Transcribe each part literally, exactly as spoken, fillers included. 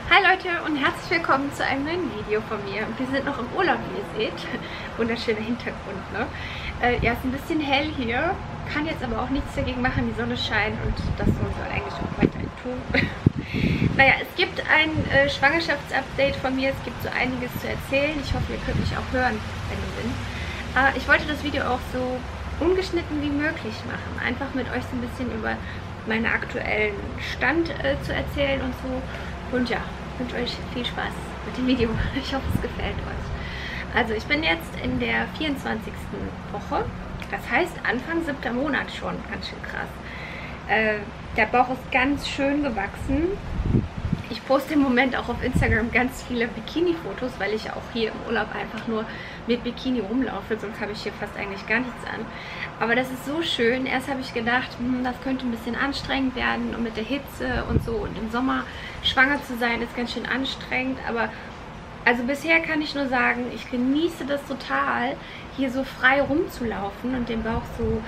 Hi Leute und herzlich willkommen zu einem neuen Video von mir. Wir sind noch im Urlaub, wie ihr seht. Wunderschöner Hintergrund, ne? Äh, ja, ist ein bisschen hell hier. Kann jetzt aber auch nichts dagegen machen. Die Sonne scheint und das soll sie eigentlich auch weiterhin tun. Naja, es gibt ein äh, Schwangerschaftsupdate von mir. Es gibt so einiges zu erzählen. Ich hoffe, ihr könnt mich auch hören, wenn ihr bin. Äh, ich wollte das Video auch so ungeschnitten wie möglich machen. Einfach mit euch so ein bisschen über meinen aktuellen Stand äh, zu erzählen und so. Und ja, ich wünsche euch viel Spaß mit dem Video. Ich hoffe, es gefällt euch. Also ich bin jetzt in der vierundzwanzigsten Woche. Das heißt Anfang siebter Monat schon. Ganz schön krass. Äh, der Bauch ist ganz schön gewachsen. Ich poste im Moment auch auf Instagram ganz viele Bikini-Fotos, weil ich auch hier im Urlaub einfach nur mit Bikini rumlaufe. Sonst habe ich hier fast eigentlich gar nichts an. Aber das ist so schön. Erst habe ich gedacht, hm, das könnte ein bisschen anstrengend werden und mit der Hitze und so. Und im Sommer schwanger zu sein ist ganz schön anstrengend. Aber also bisher kann ich nur sagen, ich genieße das total, hier so frei rumzulaufen und den Bauch so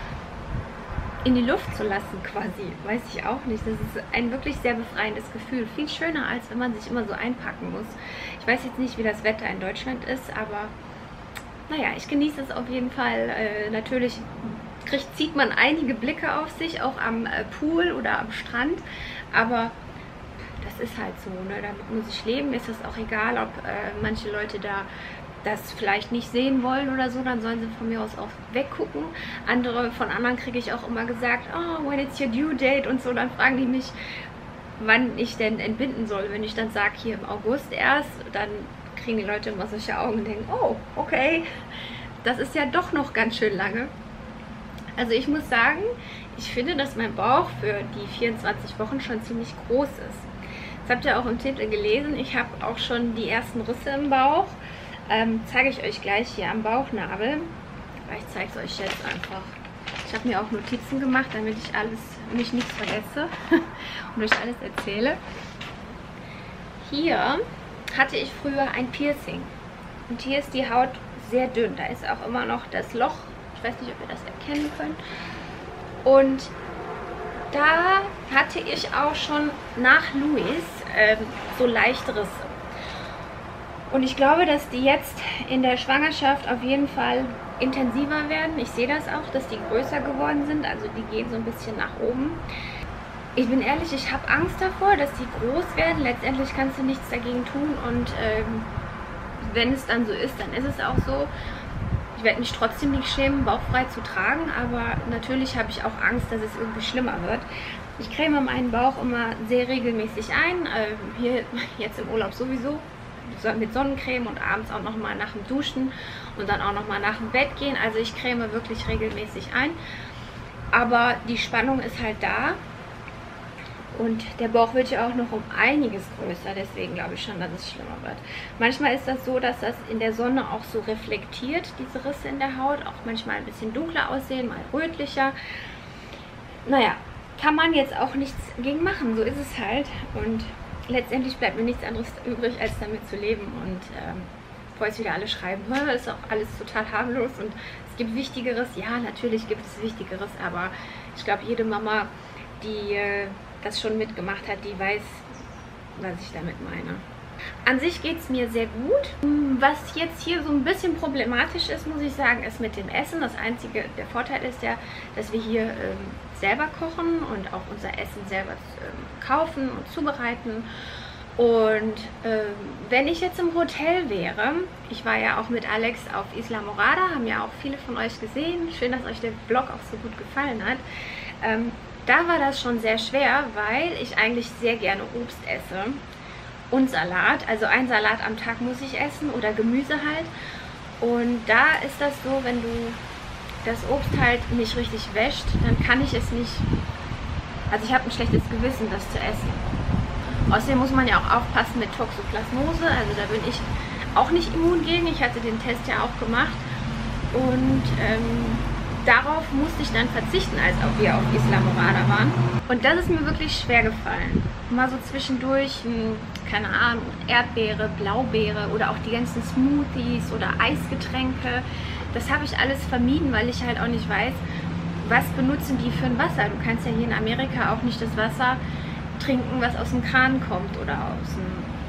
in die Luft zu lassen quasi. Weiß ich auch nicht. Das ist ein wirklich sehr befreiendes Gefühl. Viel schöner, als wenn man sich immer so einpacken muss. Ich weiß jetzt nicht, wie das Wetter in Deutschland ist, aber naja, ich genieße es auf jeden Fall. Äh, natürlich kriegt, zieht man einige Blicke auf sich, auch am äh, Pool oder am Strand, aber das ist halt so, ne? Damit muss ich leben. Ist es auch egal, ob äh, manche Leute da das vielleicht nicht sehen wollen oder so, dann sollen sie von mir aus auch weggucken. Andere, von anderen kriege ich auch immer gesagt, oh, when it's your due date und so, dann fragen die mich, wann ich denn entbinden soll. Wenn ich dann sage, hier im August erst, dann kriegen die Leute immer solche Augen und denken, oh, okay, das ist ja doch noch ganz schön lange. Also ich muss sagen, ich finde, dass mein Bauch für die vierundzwanzig Wochen schon ziemlich groß ist. Das habt ihr auch im Titel gelesen. Ich habe auch schon die ersten Risse im Bauch. Ähm, zeige ich euch gleich hier am Bauchnabel. Ich zeige es euch jetzt einfach. Ich habe mir auch Notizen gemacht, damit ich alles, mich nichts vergesse und euch alles erzähle. Hier hatte ich früher ein Piercing. Und hier ist die Haut sehr dünn. Da ist auch immer noch das Loch. Ich weiß nicht, ob ihr das erkennen könnt. Und da hatte ich auch schon nach Louis ähm, so leichte Risse. Und ich glaube, dass die jetzt in der Schwangerschaft auf jeden Fall intensiver werden. Ich sehe das auch, dass die größer geworden sind. Also die gehen so ein bisschen nach oben. Ich bin ehrlich, ich habe Angst davor, dass die groß werden. Letztendlich kannst du nichts dagegen tun. Und ähm, wenn es dann so ist, dann ist es auch so. Ich werde mich trotzdem nicht schämen, bauchfrei zu tragen. Aber natürlich habe ich auch Angst, dass es irgendwie schlimmer wird. Ich creme meinen Bauch immer sehr regelmäßig ein. Äh, hier jetzt im Urlaub sowieso. Mit Sonnencreme und abends auch nochmal nach dem Duschen und dann auch nochmal nach dem Bett gehen. Also ich creme wirklich regelmäßig ein. Aber die Spannung ist halt da. Und der Bauch wird ja auch noch um einiges größer. Deswegen glaube ich schon, dass es schlimmer wird. Manchmal ist das so, dass das in der Sonne auch so reflektiert, diese Risse in der Haut. Auch manchmal ein bisschen dunkler aussehen, mal rötlicher. Naja, kann man jetzt auch nichts gegen machen. So ist es halt. Und letztendlich bleibt mir nichts anderes übrig, als damit zu leben. Und ähm, bevor jetzt wieder alle schreiben, ist auch alles total harmlos und es gibt Wichtigeres. Ja, natürlich gibt es Wichtigeres, aber ich glaube, jede Mama, die äh, das schon mitgemacht hat, die weiß, was ich damit meine. An sich geht es mir sehr gut. Was jetzt hier so ein bisschen problematisch ist, muss ich sagen, ist mit dem Essen. Das einzige, der Vorteil ist ja, dass wir hier ähm, selber kochen und auch unser Essen selber ähm, kaufen und zubereiten. Und ähm, wenn ich jetzt im Hotel wäre, ich war ja auch mit Alex auf Isla Morada, haben ja auch viele von euch gesehen. Schön, dass euch der Vlog auch so gut gefallen hat. Ähm, da war das schon sehr schwer, weil ich eigentlich sehr gerne Obst esse. Und Salat, also ein Salat am Tag muss ich essen oder Gemüse halt. Und da ist das so, wenn du das Obst halt nicht richtig wäscht, dann kann ich es nicht, also ich habe ein schlechtes Gewissen, das zu essen. Außerdem muss man ja auch aufpassen mit Toxoplasmose, also da bin ich auch nicht immun gegen, ich hatte den Test ja auch gemacht. Und ähm, darauf musste ich dann verzichten, als auch wir auf Isla Morada waren. Und das ist mir wirklich schwer gefallen. Mal so zwischendurch, mh, keine Ahnung, Erdbeere, Blaubeere oder auch die ganzen Smoothies oder Eisgetränke. Das habe ich alles vermieden, weil ich halt auch nicht weiß, was benutzen die für ein Wasser. Du kannst ja hier in Amerika auch nicht das Wasser trinken, was aus dem Kran kommt oder aus dem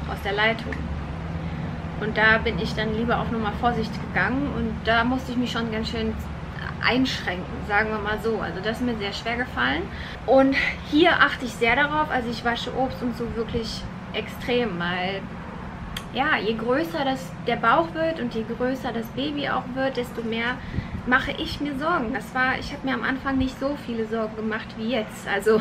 aus der Leitung. Und da bin ich dann lieber auf Nummer Vorsicht gegangen und da musste ich mich schon ganz schön einschränken, sagen wir mal so. Also das ist mir sehr schwer gefallen. Und hier achte ich sehr darauf, also ich wasche Obst und so wirklich extrem, weil ja, je größer das, der Bauch wird und je größer das Baby auch wird, desto mehr mache ich mir Sorgen. Das war, ich habe mir am Anfang nicht so viele Sorgen gemacht wie jetzt. Also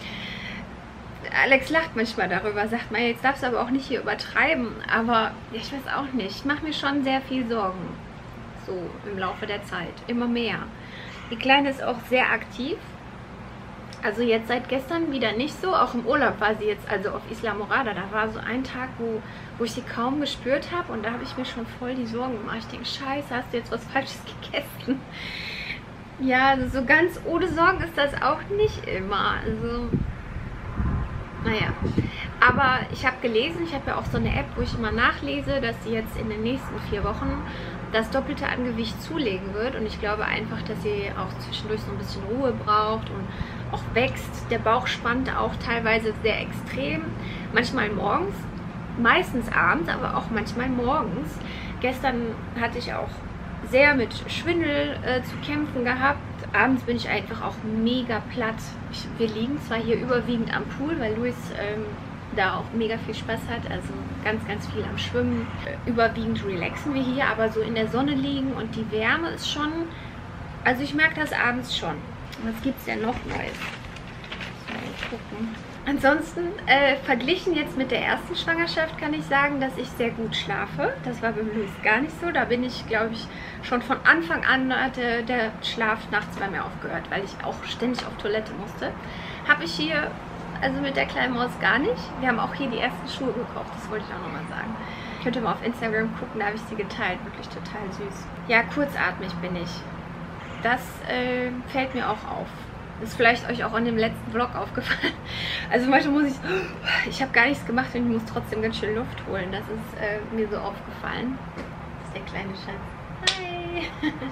Alex lacht manchmal darüber, sagt mal, jetzt darfst du aber auch nicht hier übertreiben. Aber ich weiß auch nicht, ich mache mir schon sehr viel Sorgen. So im Laufe der Zeit, immer mehr. Die Kleine ist auch sehr aktiv. Also jetzt seit gestern wieder nicht so. Auch im Urlaub war sie jetzt, also auf Isla Morada. Da war so ein Tag, wo, wo ich sie kaum gespürt habe. Und da habe ich mir schon voll die Sorgen gemacht. Ich denke, scheiße, hast du jetzt was Falsches gegessen? Ja, also so ganz ohne Sorgen ist das auch nicht immer. Also, naja. Aber ich habe gelesen, ich habe ja auch so eine App, wo ich immer nachlese, dass sie jetzt in den nächsten vier Wochen das Doppelte an Gewicht zulegen wird. Und ich glaube einfach, dass sie auch zwischendurch so ein bisschen Ruhe braucht und auch wächst. Der Bauch spannt auch teilweise sehr extrem. Manchmal morgens, meistens abends, aber auch manchmal morgens. Gestern hatte ich auch sehr mit Schwindel äh, zu kämpfen gehabt. Abends bin ich einfach auch mega platt. Ich, wir liegen zwar hier überwiegend am Pool, weil Luis ähm, da auch mega viel Spaß hat, also ganz, ganz viel am Schwimmen. Überwiegend relaxen wir hier, aber so in der Sonne liegen und die Wärme ist schon, also ich merke das abends schon. Was gibt es denn noch Neues? Mal gucken. Ansonsten, äh, verglichen jetzt mit der ersten Schwangerschaft kann ich sagen, dass ich sehr gut schlafe. Das war beim Luis gar nicht so. Da bin ich, glaube ich, schon von Anfang an hatte der Schlaf nachts bei mir aufgehört, weil ich auch ständig auf Toilette musste. Habe ich hier also mit der kleinen Maus gar nicht. Wir haben auch hier die ersten Schuhe gekauft, das wollte ich auch nochmal sagen. Könnt ihr mal auf Instagram gucken, da habe ich sie geteilt. Wirklich total süß. Ja, kurzatmig bin ich. Das äh, fällt mir auch auf. Ist vielleicht euch auch an dem letzten Vlog aufgefallen. Also manchmal muss ich, ich habe gar nichts gemacht und ich muss trotzdem ganz schön Luft holen. Das ist äh, mir so aufgefallen. Das ist der kleine Schatz. Hi!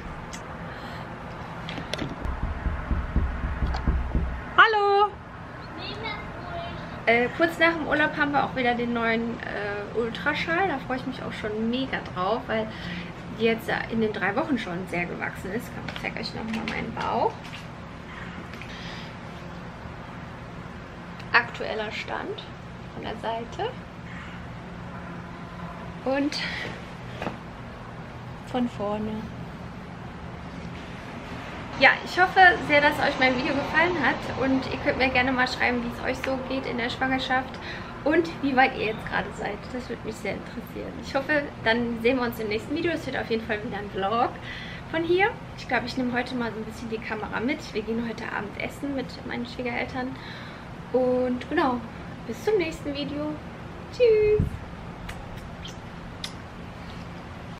Hallo! Äh, kurz nach dem Urlaub haben wir auch wieder den neuen äh, Ultraschall. Da freue ich mich auch schon mega drauf, weil die jetzt in den drei Wochen schon sehr gewachsen ist. Ich zeige euch nochmal meinen Bauch. Aktueller Stand von der Seite. Und von vorne. Ja, ich hoffe sehr, dass euch mein Video gefallen hat und ihr könnt mir gerne mal schreiben, wie es euch so geht in der Schwangerschaft und wie weit ihr jetzt gerade seid. Das würde mich sehr interessieren. Ich hoffe, dann sehen wir uns im nächsten Video. Es wird auf jeden Fall wieder ein Vlog von hier. Ich glaube, ich nehme heute mal so ein bisschen die Kamera mit. Wir gehen heute Abend essen mit meinen Schwiegereltern. Und genau, bis zum nächsten Video. Tschüss!